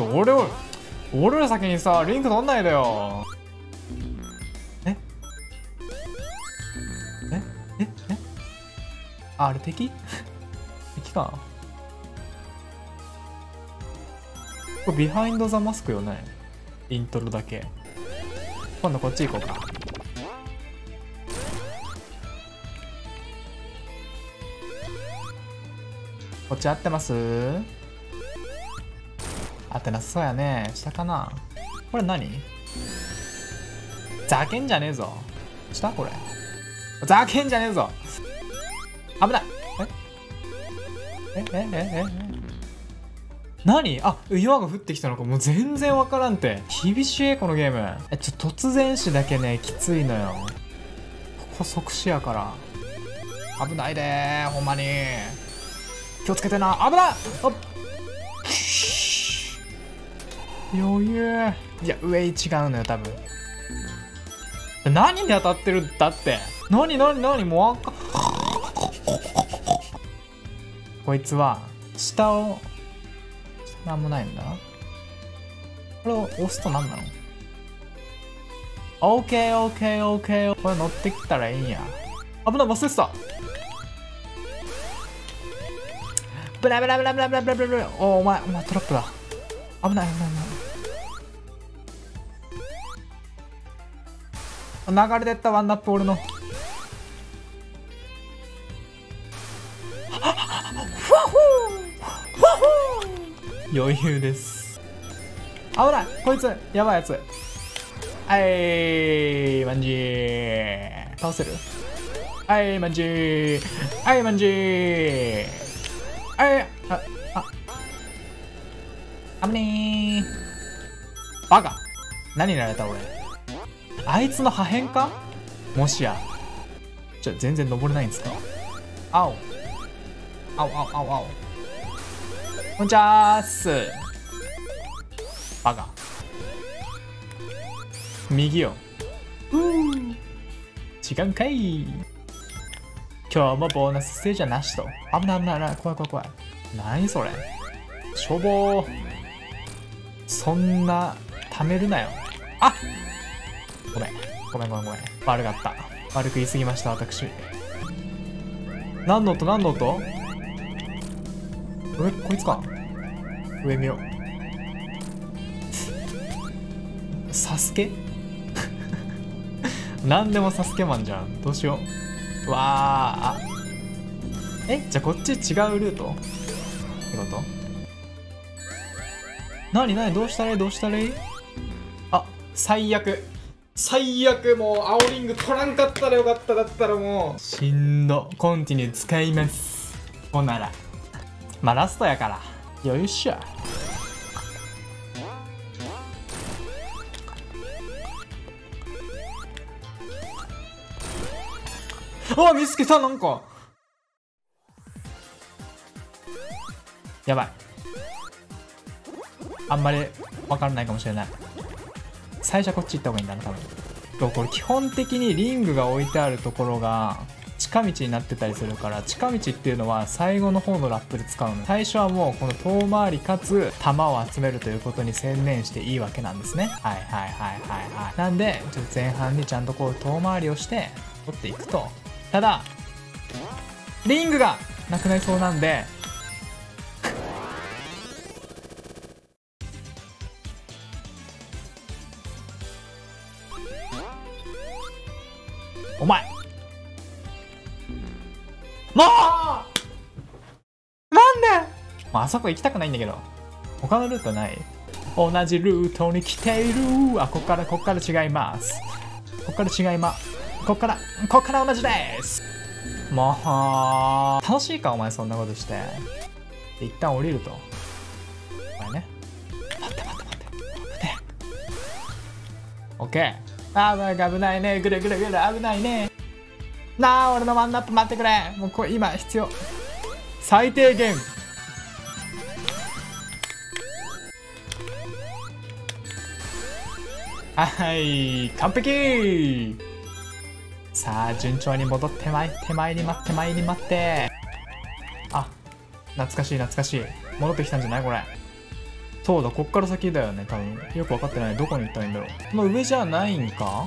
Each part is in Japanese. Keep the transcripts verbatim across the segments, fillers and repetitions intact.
ちょ俺を俺ら先にさリンク取んないでよ。ええええああれ敵敵かな。これビハインドザマスクよね。イントロだけ。今度こっち行こうか。こっち合ってます？合ってなさそうやね。下かな。これ何？ざけんじゃねえぞ。下これ。ざけんじゃねえぞ。危ない。ええええええ何？あ、岩が降ってきたのか。もう全然わからんて。厳しいこのゲーム。え、ちょ、突然死だけね、きついのよ。ここ即死やから。危ないでー、ほんまに。気をつけてな。危ない。あっ。余裕。いや、上違うのよ、多分。何に当たってるんだって。何何何もうわかん。こいつは、下を、なんもないんだな。これを押すと何なの？ OK OK OK。 これ乗ってきたらいいんや。危ない、忘れてた。ブラブラブラブラブラブラブラブラ。おお前お前トラップだ。危ない危ない危ない。流れてったワンナップ俺の。余裕です。危ないこいつやばいやつ。はいマンジー倒せる。はいマンジーはいマンジーはいあああぶねー。バカ何やられた俺。あいつの破片かもしや。じゃ全然登れないんですか。あおあおあおあおあおこんにちはーす。バカ右よ。うー違うんかい。今日もボーナスステージはなしと。危ない危ない危ない。怖い怖い怖い。何それ消防。そんな貯めるなよ。あごめんごめんごめんごめん。悪かった。悪く言い過ぎました私。何の音何の音。上こいつか。上見よう。サスケ何でもサスケマンじゃん。どうしよう。うわーえじゃあこっち違うルートってこと。なになにどうしたらいいどうしたらいい。あ最悪最悪。もう青リング取らんかったらよかった。だったらもうしんど。コンティニュー使います。ほんならまあラストやからよいしょ。あ見つけた。なんかやばい。あんまり分からないかもしれない。最初はこっち行った方がいいんだな多分。これ基本的にリングが置いてあるところが近道になってたりするから、近道っていうのは最後の方のラップで使うの。最初はもうこの遠回りかつ弾を集めるということに専念していいわけなんですね。はいはいはいはいはい。なんでちょっと前半にちゃんとこう遠回りをして取っていくと。ただリングがなくなりそうなんでお前もうなんで、まあ、あそこ行きたくないんだけど他のルートない。同じルートに来ている。あこっからこっから違います。こっから違いますこっからこっから同じです。もう楽しいかお前そんなことして。一旦降りるとこれね。待って待って待って待ってオッケー。あー危ないね。ぐるぐるぐる危ないね。なあ俺のワンナップ待ってくれ。もうこれ今必要最低限。はい完璧。さあ順調に戻ってまい手前に待って前に待って。あ懐かしい懐かしい。戻ってきたんじゃないこれ。 そうだ、こっから先だよね、多分。よく分かってない。どこに行ったらいいんだろう。この上じゃないんか。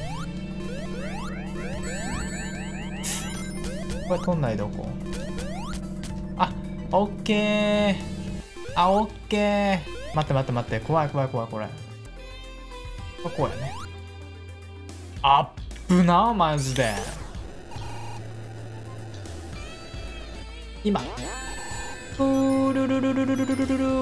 これ取んないでおこう。あ、オッケー。あ、オッケー。待って待って待って。怖い怖い怖いこれ。こうやね。あっぶな、マジで。今。うーるるるるるるるるるる。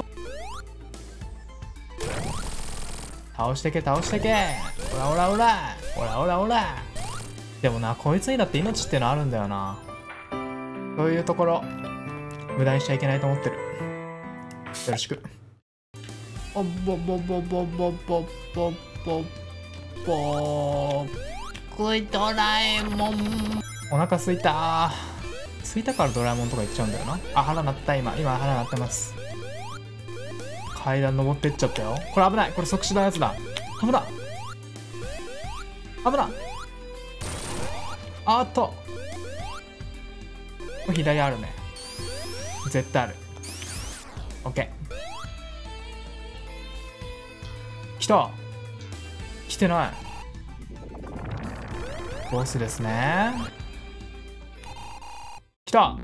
倒してけ倒してけ。おらおらおらおらおらおら。でもな、こいつにだって命ってのあるんだよな。そういうところ無駄にしちゃいけないと思ってる。よろしく。おぼぼぼぼぼぼぼぼぼクイドラえもん。お腹すいた。すいたからドラえもんとか言っちゃうんだよな。あ、腹鳴った。今今腹鳴ってます。階段登ってっちゃったよ。これ危ない。これ即死のやつだ。危な危な。あーっと、これ左あるね。絶対ある。オッケー。来た。来てない。ボスですね。来た。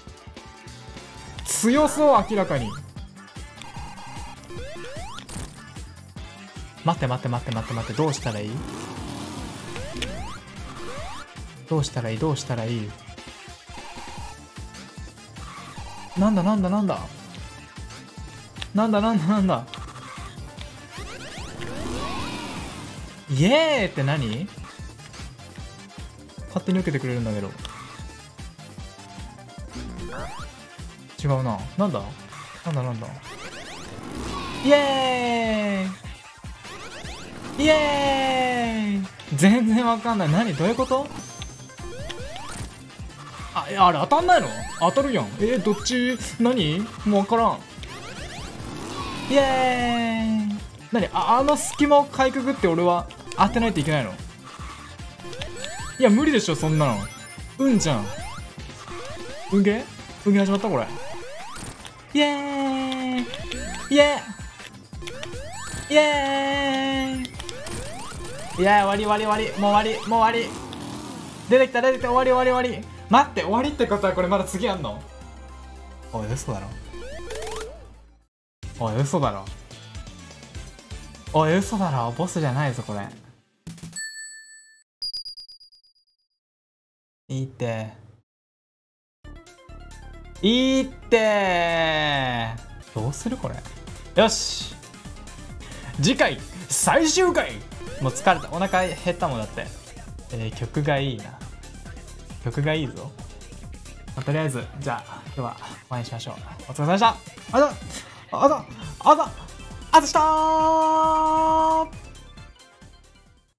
強そう、明らかに。待って待って待って待って待って。どうしたらいい？どうしたらいいどうしたらいいなんだなんだなんだなんだなんだなんだイエーって何？勝手に受けてくれるんだけど。違うな。なんだなんだなんだイエーイイエーイ。全然わかんない。何？どういうこと？あ、え、あれ当たんないの？当たるやん。えー、どっち？何？もうわからん。イエーイ。何？あ、あの隙間をかいくぐって俺は当てないといけないの？いや無理でしょそんなの。うんじゃん。運ゲー？運ゲー始まったこれ。イエーイイエーイイエーイ。いや、終わり終わり終わり。もう終わりもう終わり。出てきた出てきた。終わり終わり終わり。待って、終わりってことはこれまだ次あんの？おい嘘だろ。おい嘘だろ。おい嘘だろ。ボスじゃないぞこれ。いいっていいってどうするこれ。よし、次回最終回。もう疲れた。お腹減ったもんだって。えー、曲がいいな。曲がいいぞ。まあ、とりあえずじゃあ今日はお会いしましょう。お疲れ様でした。あざあざあざあざしたー。